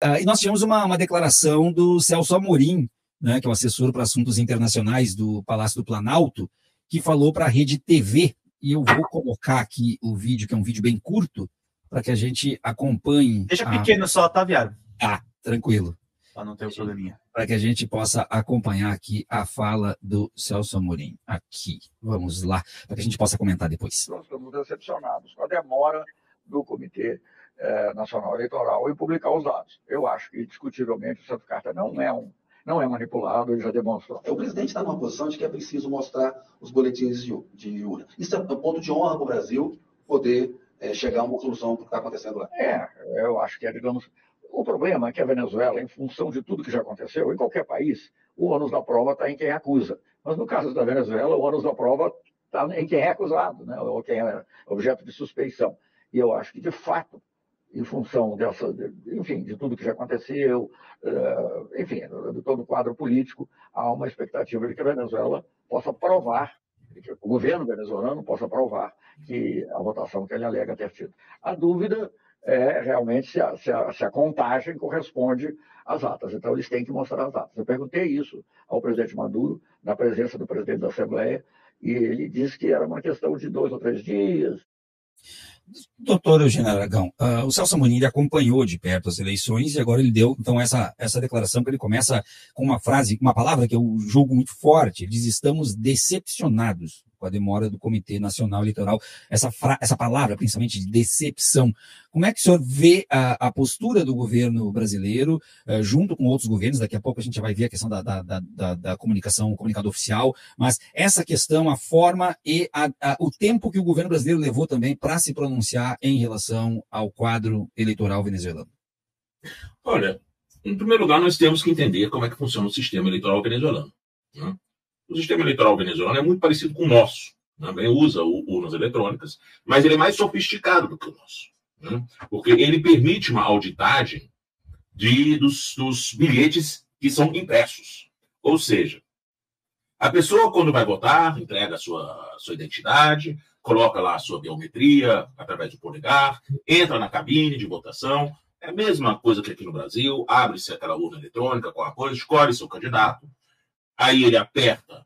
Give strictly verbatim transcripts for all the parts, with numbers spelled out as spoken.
uh, e nós tivemos uma, uma declaração do Celso Amorim, né, que é o assessor para assuntos internacionais do Palácio do Planalto, que falou para a Rede T V, e eu vou colocar aqui o vídeo, que é um vídeo bem curto, para que a gente acompanhe. Deixa a... pequeno só, tá, Viário? Ah, tranquilo. Para não ter o probleminha. Para que a gente possa acompanhar aqui a fala do Celso Amorim. Aqui, vamos lá, para que a gente possa comentar depois. Nós estamos decepcionados com a demora do Comitê eh, Nacional Eleitoral em publicar os dados. Eu acho que, discutivelmente, o Santo Carta não é, um, não é manipulado, ele já demonstrou. O presidente está numa posição de que é preciso mostrar os boletins de, de urna. Isso é um ponto de honra para o Brasil poder é, chegar a uma solução do que está acontecendo lá. É, eu acho que é, digamos... O problema é que a Venezuela, em função de tudo que já aconteceu, em qualquer país, o ônus da prova está em quem acusa. Mas no caso da Venezuela, o ônus da prova está em quem é acusado, né? Ou quem é objeto de suspeição. E eu acho que, de fato, em função dessa, enfim, de tudo que já aconteceu, enfim, de todo o quadro político, há uma expectativa de que a Venezuela possa provar, que o governo venezuelano possa provar que a votação que ele alega ter tido. A dúvida é realmente se a, se, a, se a contagem corresponde às atas. Então, eles têm que mostrar as atas. Eu perguntei isso ao presidente Maduro, na presença do presidente da Assembleia, e ele disse que era uma questão de dois ou três dias. Doutor Eugênio Aragão, uh, o Celso Amorim acompanhou de perto as eleições e agora ele deu então essa, essa declaração que ele começa com uma frase, uma palavra que eu julgo muito forte. Ele diz: estamos decepcionados com a demora do Comitê Nacional Eleitoral. Essa, fra essa palavra, principalmente de decepção. Como é que o senhor vê a, a postura do governo brasileiro, uh, junto com outros governos? Daqui a pouco a gente vai ver a questão da, da, da, da comunicação, o comunicado oficial, mas essa questão, a forma e a, a, o tempo que o governo brasileiro levou também para se pronunciar em relação ao quadro eleitoral venezuelano. Olha, em primeiro lugar, nós temos que entender como é que funciona o sistema eleitoral venezuelano, né? O sistema eleitoral venezuelano é muito parecido com o nosso. Também usa urnas eletrônicas, mas ele é mais sofisticado do que o nosso, né? Porque ele permite uma auditagem de, dos, dos bilhetes que são impressos. Ou seja, a pessoa, quando vai votar, entrega a sua, sua identidade, coloca lá a sua biometria através do polegar, entra na cabine de votação. É a mesma coisa que aqui no Brasil. Abre-se aquela urna eletrônica com a coisa, escolhe seu candidato. Aí ele aperta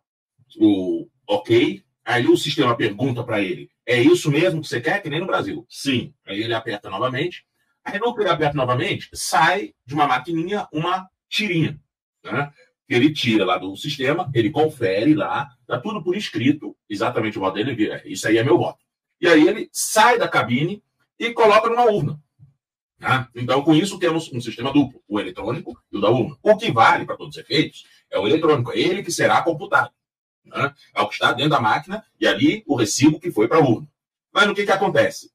o OK, aí o sistema pergunta para ele: é isso mesmo que você quer? Que nem no Brasil. Sim. Aí ele aperta novamente. Aí no que ele aperta novamente, sai de uma maquininha uma tirinha, né? Ele tira lá do sistema, ele confere lá, tá tudo por escrito, exatamente o voto dele, vira, isso aí é meu voto. E aí ele sai da cabine e coloca numa urna. Tá? Então, com isso, temos um sistema duplo, o eletrônico e o da urna. O que vale para todos os efeitos é o eletrônico, é ele que será computado, né? É o que está dentro da máquina e ali o recibo que foi para a urna. Mas o que, que acontece?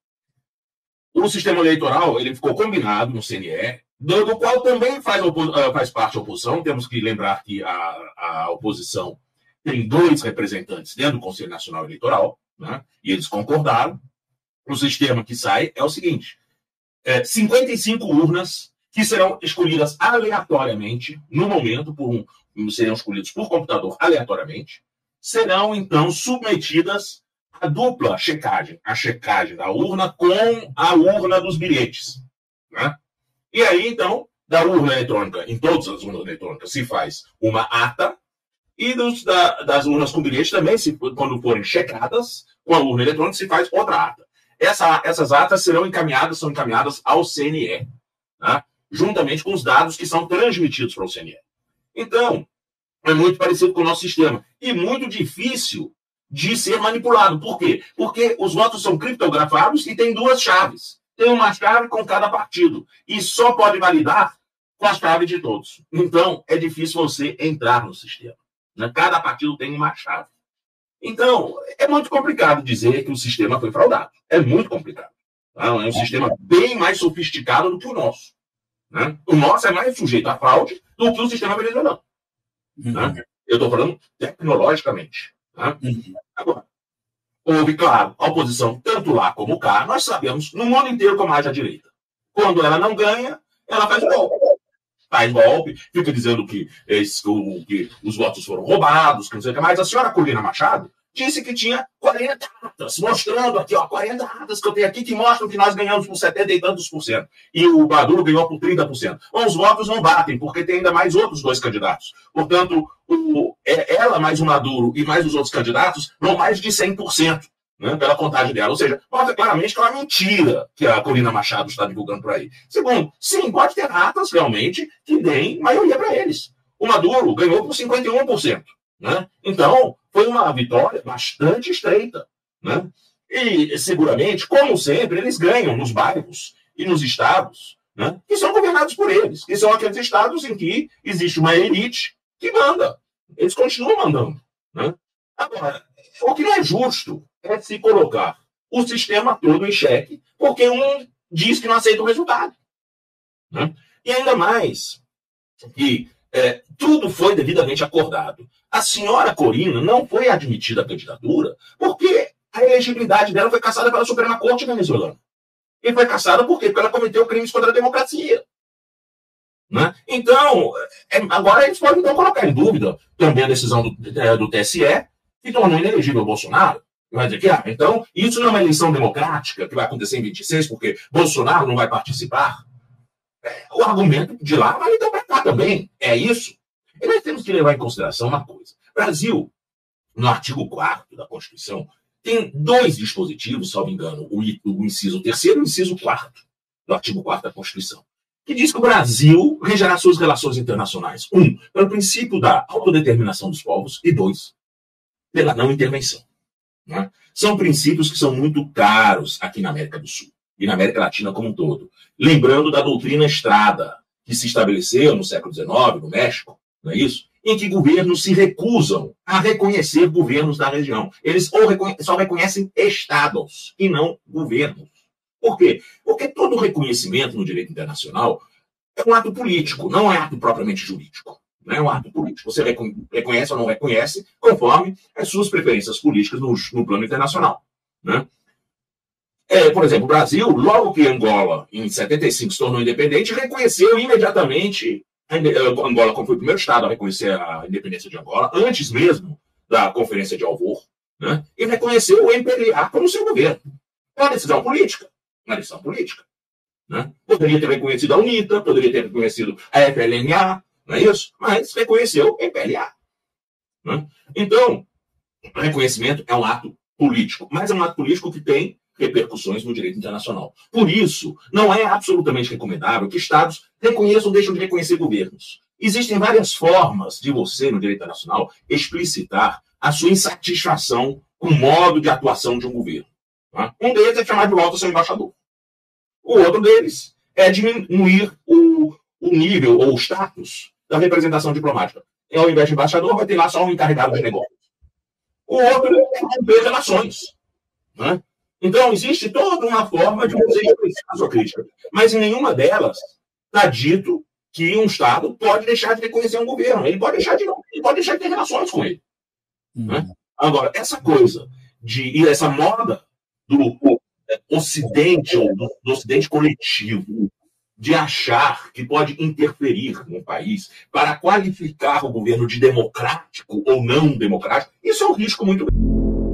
O sistema eleitoral ele ficou combinado no C N E, do qual também faz, faz parte a oposição. Temos que lembrar que a, a oposição tem dois representantes dentro do Conselho Nacional Eleitoral, né? E eles concordaram. O sistema que sai é o seguinte: é, cinquenta e cinco urnas que serão escolhidas aleatoriamente, no momento, por um, serão escolhidos por computador aleatoriamente, serão, então, submetidas à dupla checagem, a checagem da urna com a urna dos bilhetes, né? E aí, então, da urna eletrônica, em todas as urnas eletrônicas, se faz uma ata, e dos, da, das urnas com bilhete também, se, quando forem checadas com a urna eletrônica, se faz outra ata. Essa, essas atas serão encaminhadas, são encaminhadas ao C N E, né? Juntamente com os dados que são transmitidos para o C N E. Então, é muito parecido com o nosso sistema. E muito difícil de ser manipulado. Por quê? Porque os votos são criptografados e tem duas chaves. Tem uma chave com cada partido. E só pode validar com a chave de todos. Então, é difícil você entrar no sistema, né? Cada partido tem uma chave. Então, é muito complicado dizer que o sistema foi fraudado. É muito complicado. Tá? É um sistema bem mais sofisticado do que o nosso, né? O nosso é mais sujeito à fraude do que o sistema venezuelano. Uhum. Né? Eu estou falando tecnologicamente. Tá? Uhum. Agora, houve, claro, a oposição tanto lá como cá. Nós sabemos, no mundo inteiro, como age a direita. Quando ela não ganha, ela faz golpe. Faz golpe, fica dizendo que, esse, que os votos foram roubados, que não sei o que mais. A senhora Corina Machado disse que tinha quarenta atas, mostrando aqui, ó, quarenta atas que eu tenho aqui que mostram que nós ganhamos por setenta e tantos por cento. E o Maduro ganhou por trinta por cento. Bom, os votos não batem, porque tem ainda mais outros dois candidatos. Portanto, o, ela mais o Maduro e mais os outros candidatos vão mais de cem por cento. Né, pela contagem dela. Ou seja, mostra claramente que é uma mentira que a Corina Machado está divulgando por aí. Segundo, sim, pode ter atas realmente que deem maioria para eles. O Maduro ganhou por cinquenta e um por cento. Né? Então, foi uma vitória bastante estreita. Né? E, seguramente, como sempre, eles ganham nos bairros e nos estados, né, que são governados por eles, que são aqueles estados em que existe uma elite que manda. Eles continuam mandando. Né? Agora, o que não é justo é se colocar o sistema todo em xeque, porque um diz que não aceita o resultado. Né? E ainda mais que é, tudo foi devidamente acordado. A senhora Corina não foi admitida à candidatura porque a elegibilidade dela foi cassada pela Suprema Corte venezuelana. E foi cassada por quê? Porque ela cometeu crimes contra a democracia. Né? Então, é, agora eles podem então colocar em dúvida também a decisão do, é, do T S E, que tornou inelegível o Bolsonaro. Vai dizer que, ah, então, isso não é uma eleição democrática que vai acontecer em vinte e seis, porque Bolsonaro não vai participar. É, o argumento de lá vai então para cá também. É isso. E nós temos que levar em consideração uma coisa. O Brasil, no artigo quarto da Constituição, tem dois dispositivos, salvo engano, o, o inciso terceiro e o inciso quarto do artigo quarto da Constituição, que diz que o Brasil regerá suas relações internacionais. Um, pelo princípio da autodeterminação dos povos, e dois, pela não intervenção. Né? São princípios que são muito caros aqui na América do Sul e na América Latina como um todo. Lembrando da doutrina Estrada, que se estabeleceu no século dezenove, no México, não é isso? Em que governos se recusam a reconhecer governos da região. Eles ou reconhe- só reconhecem estados e não governos. Por quê? Porque todo reconhecimento no direito internacional é um ato político, não é ato propriamente jurídico. Não é um ato político. Você reconhece ou não reconhece conforme as suas preferências políticas no, no plano internacional. Né? É, por exemplo, o Brasil, logo que Angola, em setenta e cinco, se tornou independente, reconheceu imediatamente a Angola, como foi o primeiro Estado a reconhecer a independência de Angola, antes mesmo da Conferência de Alvor, né? E reconheceu o M P L A como seu governo. É uma decisão política. Uma decisão política. Né? Poderia ter reconhecido a UNITA, poderia ter reconhecido a F L N A, não é isso? Mas reconheceu o M P L A. Né? Então, o reconhecimento é um ato político, mas é um ato político que tem repercussões no direito internacional. Por isso, não é absolutamente recomendável que Estados reconheçam ou deixem de reconhecer governos. Existem várias formas de você, no direito internacional, explicitar a sua insatisfação com o modo de atuação de um governo. Tá? Um deles é chamar de volta seu embaixador. O outro deles é diminuir o, o nível ou o status da representação diplomática. E ao invés de embaixador, vai ter lá só um encarregado de negócios. O outro é romper relações. Né? Então, existe toda uma forma de você expressar a sua crítica. Mas em nenhuma delas está dito que um Estado pode deixar de reconhecer um governo. Ele pode deixar de, ele pode deixar de ter relações com ele. Uhum. Né? Agora, essa coisa de e essa moda do Ocidente, ou do, do Ocidente coletivo, de achar que pode interferir no país para qualificar o governo de democrático ou não democrático, isso é um risco muito grande.